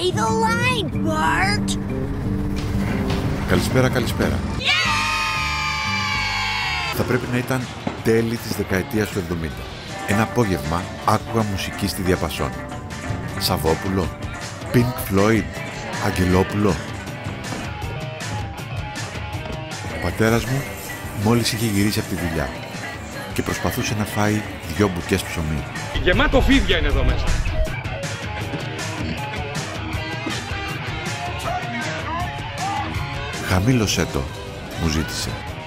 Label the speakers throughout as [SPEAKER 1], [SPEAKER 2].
[SPEAKER 1] Say the line, Bart.
[SPEAKER 2] Καλησπέρα, καλησπέρα. Θα πρέπει να ήταν τέλη της δεκαετίας του 70. Ένα απόγευμα άκουγα μουσική στη Διαπασόν. Σαββόπουλο, Pink Floyd, Αγγελόπουλο. Ο πατέρας μου μόλις είχε γυρίσει από τη δουλειά και προσπαθούσε να φάει 2 μπουκές ψωμί.
[SPEAKER 3] Γεμάτο φίδια είναι εδώ μέσα.
[SPEAKER 2] «Χαμήλωσέ το», μου ζήτησε.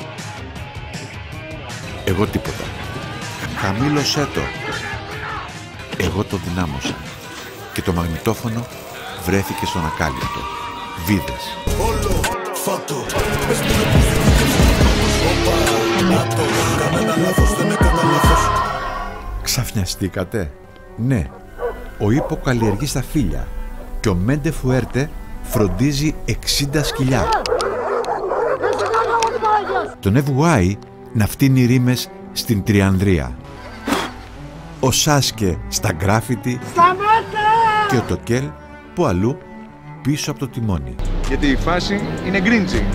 [SPEAKER 2] Εγώ τίποτα. «Χαμήλωσέ το». Εγώ το δυνάμωσα και το μαγνητόφωνο βρέθηκε στον ακάλυπτο. Βίδες. Ξαφνιαστήκατε? Ναι. Ο Ίπο καλλιεργεί στα Φύλια και ο Μέντε Φουέρτε φροντίζει 60 σκυλιά. Τον Εβουάι να φτύνει ρήμες στην Τριανδρία. Ο Σάσκε στα γκράφιτι και ο Τοκέλ που αλλού πίσω από το τιμόνι.
[SPEAKER 3] Γιατί η φάση είναι γκρίντζι.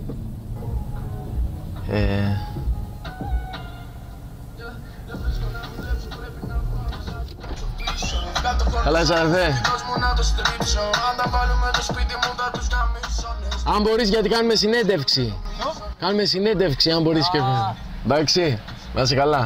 [SPEAKER 4] Καλά Ζαρδέ. Αν μπορείς, γιατί κάνουμε συνέντευξη. Κάνουμε συνέντευξη αν μπορείς και... Εντάξει, να είσαι καλά.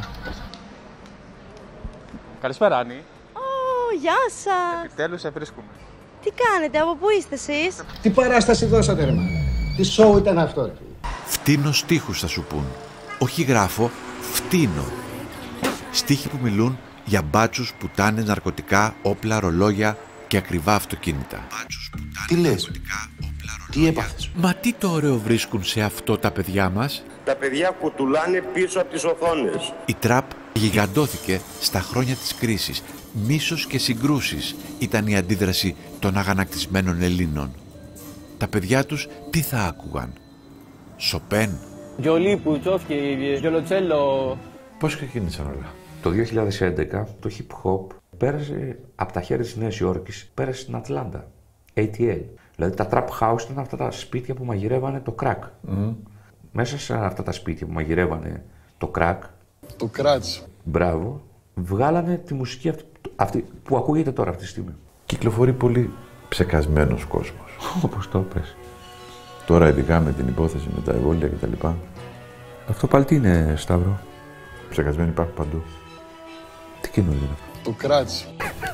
[SPEAKER 3] Καλησπέρα, Άννη.
[SPEAKER 5] Γεια σας.
[SPEAKER 3] Επιτέλους σε βρίσκουμε.
[SPEAKER 5] Τι κάνετε, από πού είστε εσείς?
[SPEAKER 6] Τι παράσταση δώσατε, ρε μάνα? Τι σόου ήταν αυτό?
[SPEAKER 2] Φτύνω στίχους θα σου πούν. Όχι γράφω, φτύνω. Στίχοι που μιλούν για μπάτσους, πουτάνες, ναρκωτικά, όπλα, ρολόγια και ακριβά αυτοκίνητα.
[SPEAKER 6] Τι λες? Τι έπαθες?
[SPEAKER 2] Μα τι το ωραίο βρίσκουν σε αυτό τα παιδιά μας?
[SPEAKER 7] Τα παιδιά κουτουλάνε πίσω από τις οθόνες.
[SPEAKER 2] Η τραπ γιγαντώθηκε στα χρόνια της κρίσης. Μίσος και συγκρούσεις ήταν η αντίδραση των αγανακτισμένων Ελλήνων. Τα παιδιά τους τι θα άκουγαν? Σοπέν?
[SPEAKER 4] Γιολί, Πουτσόφσκι, Γιολοτσέλο.
[SPEAKER 2] Πώς ξεκίνησαν όλα?
[SPEAKER 8] Το 2011 το hip hop πέρασε από τα χέρια της Νέας Υόρκης, πέρασε στην Ατλάντα, ATL. Δηλαδή τα trap house ήταν αυτά τα σπίτια που μαγειρεύανε το crack. Μέσα σε αυτά τα σπίτια που μαγειρεύανε το crack,
[SPEAKER 6] Το κράτς.
[SPEAKER 8] μπράβο, βγάλανε τη μουσική αυτή που ακούγεται τώρα αυτή τη στιγμή.
[SPEAKER 2] Κυκλοφορεί πολύ ψεκασμένος κόσμος.
[SPEAKER 8] Όπως το πες.
[SPEAKER 2] Τώρα ειδικά με την υπόθεση με τα εμβόλια κτλ.
[SPEAKER 8] Αυτό πάλι τι είναι, Σταύρο?
[SPEAKER 2] Ψεκασμένοι υπάρχουν παντού.
[SPEAKER 8] Τι καινούργιο είναι αυτό?
[SPEAKER 6] Το κράτς.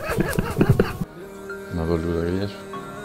[SPEAKER 2] Να δω λίγο τα γελιά σου.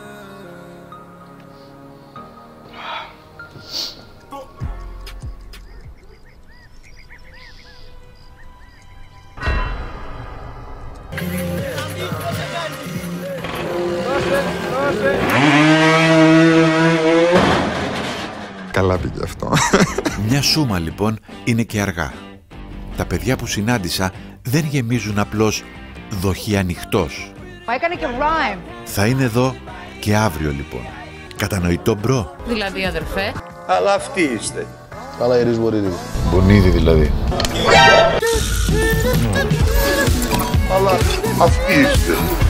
[SPEAKER 6] Καλά πήγε αυτό.
[SPEAKER 2] Μια σούμα λοιπόν είναι και αργά. Τα παιδιά που συνάντησα δεν γεμίζουν απλώς δοχή ανοιχτός.
[SPEAKER 1] Έκανε και rhyme.
[SPEAKER 2] Θα είναι εδώ και αύριο λοιπόν. Κατανοητό μπρο?
[SPEAKER 1] Δηλαδή, αδερφέ.
[SPEAKER 7] Αλλά αυτοί είστε.
[SPEAKER 6] Καλά, it is what it is.
[SPEAKER 2] Μπονίδι δηλαδή.
[SPEAKER 7] Αλλά αυτοί είστε.